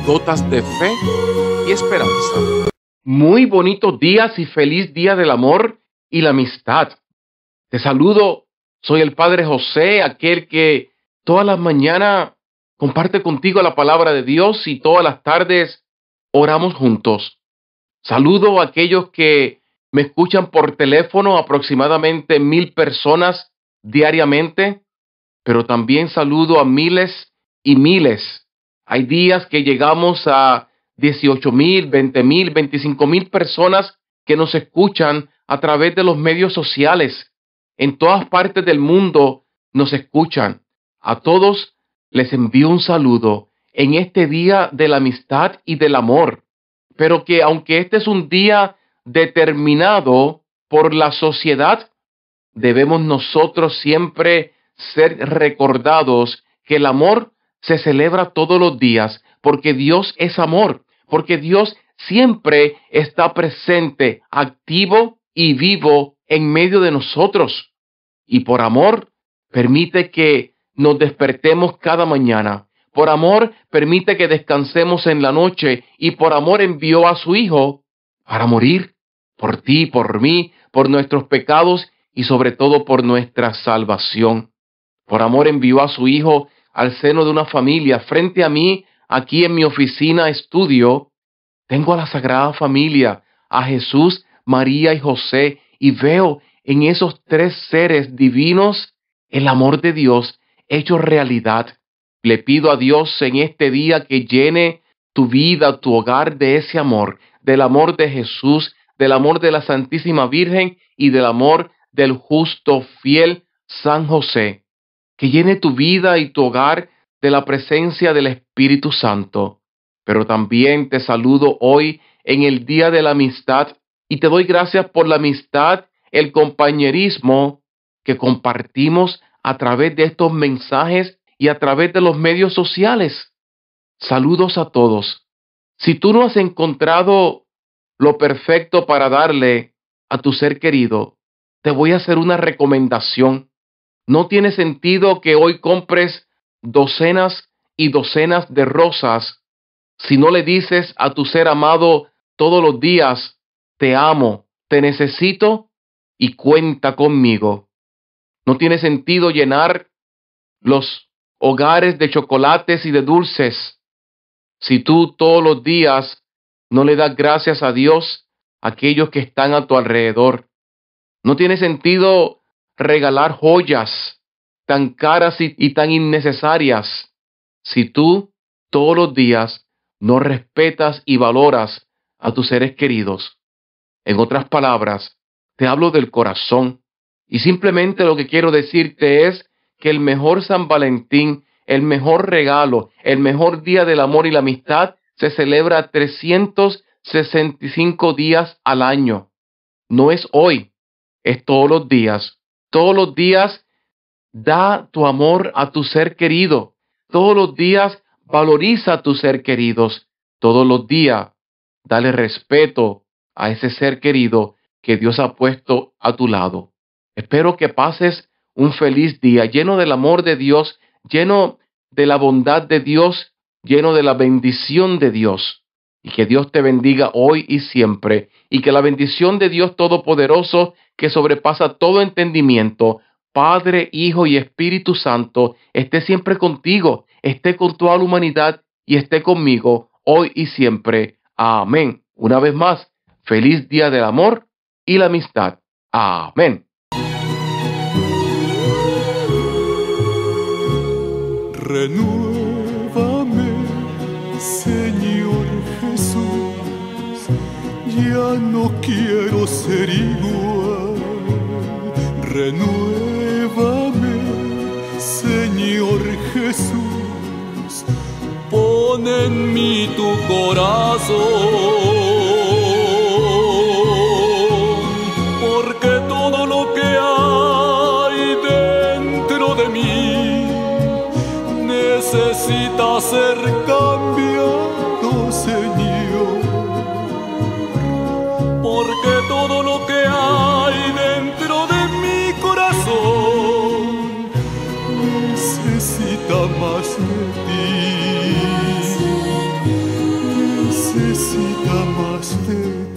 gotas de fe y esperanza. Muy bonitos días y feliz día del amor y la amistad. Te saludo, soy el Padre José, aquel que todas las mañanas comparte contigo la palabra de Dios y todas las tardes oramos juntos. Saludo a aquellos que me escuchan por teléfono, aproximadamente 1,000 personas diariamente, pero también saludo a miles y miles. Hay días que llegamos a 18,000, 20,000, 25,000 personas que nos escuchan a través de los medios sociales. En todas partes del mundo nos escuchan. A todos les envío un saludo en este día de la amistad y del amor. Pero que aunque este es un día determinado por la sociedad, debemos nosotros siempre ser recordados que el amor se celebra todos los días, porque Dios es amor, porque Dios siempre está presente, activo y vivo en medio de nosotros. Y por amor, permite que nos despertemos cada mañana. Por amor, permite que descansemos en la noche. Y por amor envió a su Hijo para morir por ti, por mí, por nuestros pecados y sobre todo por nuestra salvación. Por amor envió a su Hijo al seno de una familia. Frente a mí, aquí en mi oficina estudio, tengo a la Sagrada Familia, a Jesús, María y José, y veo en esos tres seres divinos el amor de Dios hecho realidad. Le pido a Dios en este día que llene tu vida, tu hogar de ese amor, del amor de Jesús, del amor de la Santísima Virgen y del amor del justo, fiel San José. Que llene tu vida y tu hogar de la presencia del Espíritu Santo. Pero también te saludo hoy en el Día de la Amistad y te doy gracias por la amistad, el compañerismo que compartimos a través de estos mensajes y a través de los medios sociales. Saludos a todos. Si tú no has encontrado lo perfecto para darle a tu ser querido, te voy a hacer una recomendación. No tiene sentido que hoy compres docenas y docenas de rosas si no le dices a tu ser amado todos los días: te amo, te necesito y cuenta conmigo. No tiene sentido llenar los hogares de chocolates y de dulces si tú todos los días no le das gracias a Dios a aquellos que están a tu alrededor. No tiene sentido regalar joyas tan caras y tan innecesarias si tú todos los días no respetas y valoras a tus seres queridos. En otras palabras, te hablo del corazón y simplemente lo que quiero decirte es que el mejor San Valentín, el mejor regalo, el mejor día del amor y la amistad se celebra 365 días al año. No es hoy, es todos los días. Todos los días da tu amor a tu ser querido. Todos los días valoriza a tu ser queridos. Todos los días dale respeto a ese ser querido que Dios ha puesto a tu lado. Espero que pases un feliz día lleno del amor de Dios, lleno de la bondad de Dios, lleno de la bendición de Dios. Y que Dios te bendiga hoy y siempre. Y que la bendición de Dios Todopoderoso, que sobrepasa todo entendimiento, Padre, Hijo y Espíritu Santo, esté siempre contigo, esté con toda la humanidad y esté conmigo hoy y siempre. Amén. Una vez más, feliz día del amor y la amistad. Amén. Renuévame, Señor Jesús, ya no quiero ser igual. Renuévame, Señor Jesús, pon en mí tu corazón, porque todo lo que hay dentro de mí necesita ser cambiado, Señor, porque todo lo que hay dentro de mi corazón necesita más de ti. necesita más de